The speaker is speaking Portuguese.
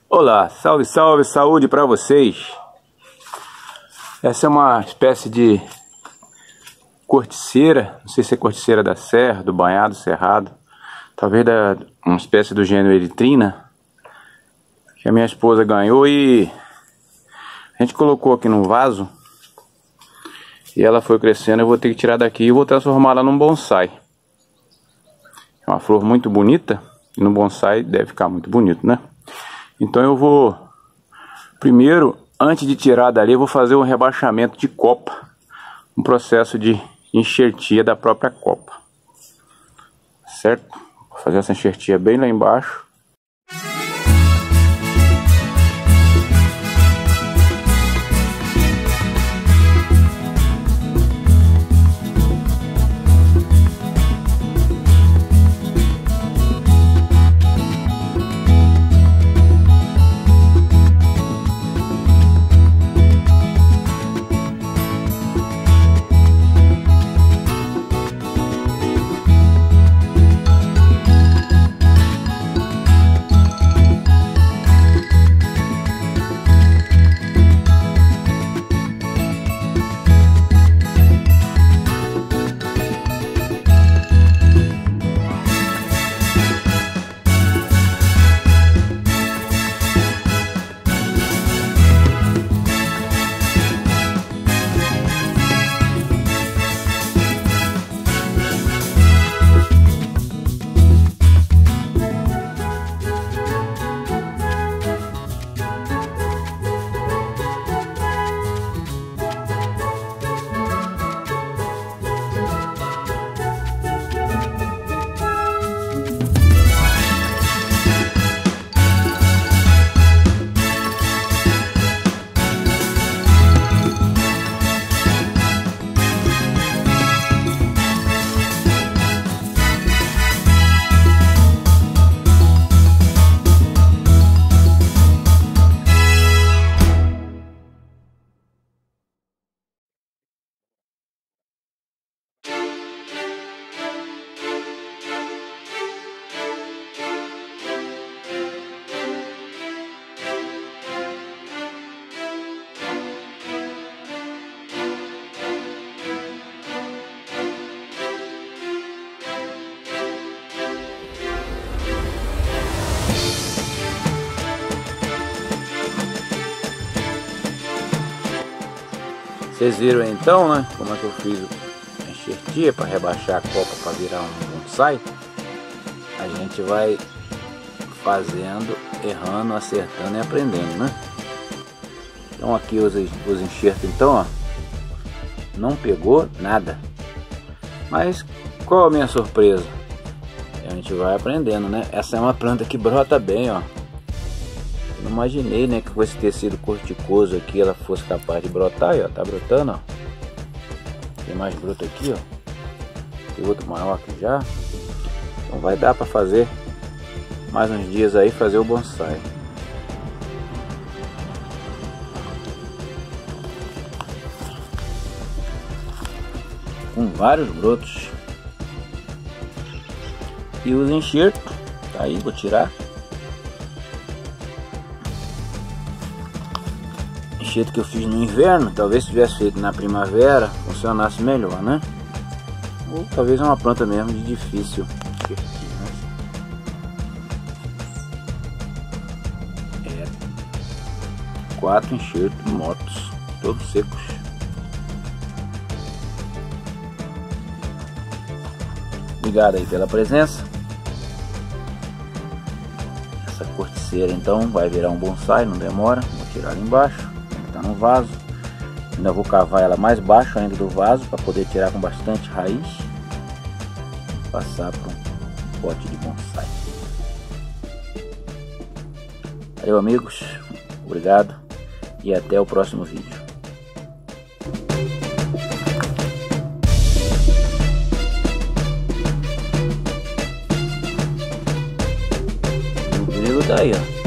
Olá, salve, salve, saúde para vocês. Essa é uma espécie de corticeira, não sei se é corticeira da serra, do banhado, cerrado, talvez uma espécie do gênero eritrina, que a minha esposa ganhou e a gente colocou aqui num vaso e ela foi crescendo. Eu vou ter que tirar daqui e vou transformá-la num bonsai. É uma flor muito bonita e no bonsai deve ficar muito bonito, né? Então eu vou, primeiro, antes de tirar dali, eu vou fazer um rebaixamento de copa. Um processo de enxertia da própria copa. Certo? Vou fazer essa enxertia bem lá embaixo. Vocês viram então, né, como é que eu fiz a enxertia para rebaixar a copa para virar um bonsai. A gente vai fazendo, errando, acertando e aprendendo, né? Então aqui os enxertos então, ó, não pegou nada. Mas qual a minha surpresa? A gente vai aprendendo, né? Essa é uma planta que brota bem, ó. Não imaginei, né, que com esse tecido corticoso aqui ela fosse capaz de brotar. Aí, ó, tá brotando, ó. Tem mais broto aqui, ó. Tem outro maior aqui já. Então vai dar para fazer mais uns dias aí, fazer o bonsai. Com vários brotos. E os enxertos, tá aí, vou tirar. Enxerto que eu fiz no inverno, talvez se tivesse feito na primavera funcionasse melhor, né? Ou talvez é uma planta mesmo de difícil enxertia, né? É 4 enxertos mortos, todos secos. Obrigado aí pela presença. Essa corticeira então vai virar um bonsai, não demora. Vou tirar ali embaixo. No vaso, ainda vou cavar ela mais baixo ainda do vaso para poder tirar com bastante raiz e passar para um pote de bonsai. Valeu, amigos, obrigado e até o próximo vídeo. O grilo tá aí, ó.